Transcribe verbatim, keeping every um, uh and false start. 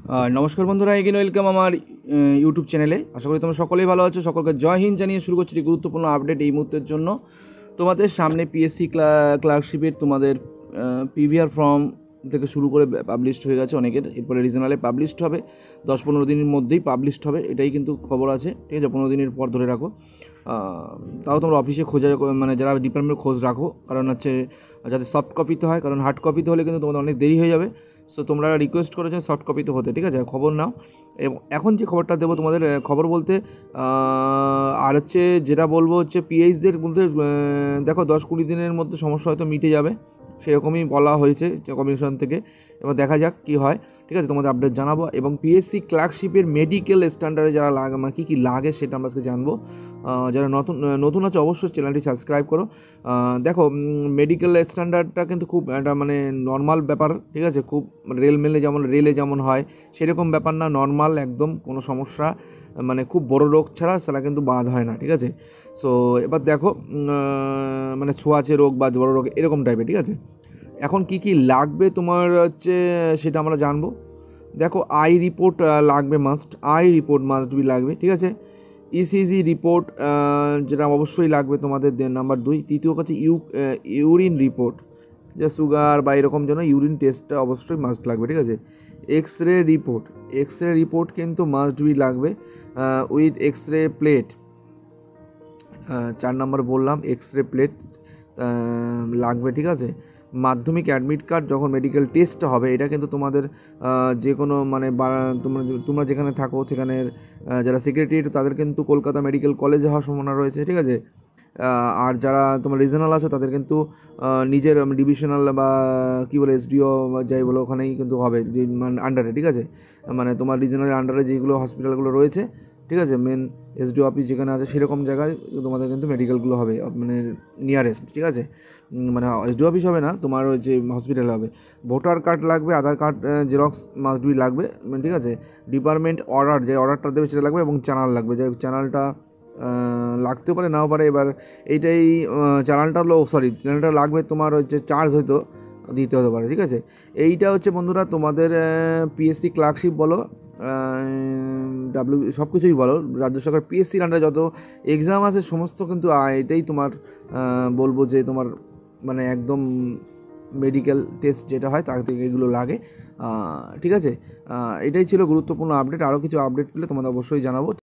আর নমস্কার বন্ধুরা, again welcome আমার ইউটিউব চ্যানেলে। আশা করি তোমরা সকলেই ভালো আছো। সকলকে জয় হিন্দ জানিয়ে শুরু করছি গুরুত্বপূর্ণ আপডেট এই মুহূর্তের জন্য। তোমাদের সামনে পিএসসি ক্লার্কশিপের তোমাদের পিভিআর ফর্ম থেকে শুরু করে পাবলিশড হয়ে গেছে অনেকের। এরপরে রিজনালে পাবলিশড হবে, দশ পনেরো দিনের মধ্যেই পাবলিশড হবে, এটাই কিন্তু খবর আছে। ঠিক আছে, পনেরো দিনের পর ধরে রাখো। তাও তোমরা অফিসে খোঁজা, মানে যারা ডিপার্টমেন্ট খোঁজ রাখো, কারণ হচ্ছে যাতে সফট কপিতে হয়, কারণ হার্ড কপিতে হলে কিন্তু তোমাদের অনেক দেরি হয়ে যাবে। সো তোমরা রিকোয়েস্ট করেছো সফট কপিতে হতে, ঠিক আছে, খবর নাও। এবং এখন যে খবরটা দেবো তোমাদের, খবর বলতে আর হচ্ছে যেটা বলবো হচ্ছে পিএইচদের বলতে দেখো দশ কুড়ি দিনের মধ্যে সমস্যা হয়তো মিটে যাবে, সেরকমই বলা হয়েছে কমিশন থেকে। এবার দেখা যাক কী হয়, ঠিক আছে, তোমাদের আপডেট জানাবো। এবং পিএসসি ক্লার্কশিপের মেডিকেল স্ট্যান্ডার্ডে যারা লাগে, মানে কী কী লাগে সেটা আমরা আজকে জানবো। যারা নতুন নতুন আছে অবশ্যই চ্যানেলটি সাবস্ক্রাইব করো। দেখো মেডিকেল স্ট্যান্ডার্ডটা কিন্তু খুব একটা মানে নর্মাল ব্যাপার, ঠিক আছে, খুব রেল মেলে যেমন রেলে যেমন হয় সেরকম ব্যাপার না, নর্মাল একদম, কোনো সমস্যা মানে খুব বড় রোগ ছাড়া সেটা কিন্তু বাদ হয় না, ঠিক আছে। সো এবার দেখো মানে ছোঁয়াচে রোগ বা বড় রোগ এরকম টাইপের, ঠিক আছে। এখন কি কি লাগবে তোমার হচ্ছে সেটা আমরা জানবো। দেখো আই রিপোর্ট লাগবে, must eye report must be লাগবে, ঠিক আছে। ইসিজি রিপোর্ট যেটা অবশ্যই লাগবে তোমাদের, নাম্বার দুই। তৃতীয় হচ্ছে ইউ ইউরিন রিপোর্ট, যে সুগার বা এরকম যেন ইউরিন টেস্টটা অবশ্যই মাস্ট লাগবে, ঠিক আছে। X ray report, X ray report কিন্তু মাস্ট বি লাগবে উইথ এক্স রে প্লেট। চার নম্বর বললাম এক্স রে প্লেট লাগবে, ঠিক আছে। মাধ্যমিক অ্যাডমিট কার্ড যখন মেডিকেল টেস্টটা হবে, এটা কিন্তু তোমাদের যে কোনো মানে তোমরা তোমরা যেখানে থাকো সেখানের যারা সেক্রেটারি তাদের কিন্তু কলকাতা মেডিকেল কলেজে হওয়ার সম্ভাবনা রয়েছে, ঠিক আছে। আর যারা তোমার রিজনাল আছো তাদের কিন্তু নিজের ডিভিশনাল বা কী বলে এসডিও যাই বলো ওখানেই কিন্তু হবে, মানে আন্ডারে, ঠিক আছে, মানে তোমার রিজনালের আন্ডারে যেগুলো হসপিটালগুলো রয়েছে, ঠিক আছে, মেন এসডিও অফিস যেখানে আছে সেরকম জায়গায় তোমাদের কিন্তু মেডিকেলগুলো হবে, মানে নিয়ারেস্ট, ঠিক আছে। মানে এসডিও অফিস হবে না, তোমার ওই যে হসপিটাল হবে। ভোটার কার্ড লাগবে, Aadhaar card xerox must be লাগবে, ঠিক আছে। ডিপার্টমেন্ট অর্ডার, যে অর্ডারটা দেবে সেটা লাগবে, এবং চ্যানেল লাগবে, যে চ্যানেলটা লাগতেও পারে নাও পারে। এবার এইটাই চ্যানেলটা হলো সরি চ্যানেলটা লাগবে তোমার হচ্ছে চার্জ হয়তো দিতে হতে পারে, ঠিক আছে। এইটা হচ্ছে বন্ধুরা তোমাদের পিএসসি ক্লার্কশিপ বলো, ডাব্লিউ সব কিছুই বলো, রাজ্য সরকার পিএসসির আন্ডারে যত এক্সাম আছে সমস্ত কিন্তু এটাই তোমার বলবো যে তোমার মানে একদম মেডিকেল টেস্ট যেটা হয় তার থেকে এগুলো লাগে, ঠিক আছে। এটাই ছিল গুরুত্বপূর্ণ আপডেট। আরও কিছু আপডেট পেলে তোমাদের অবশ্যই জানাবো।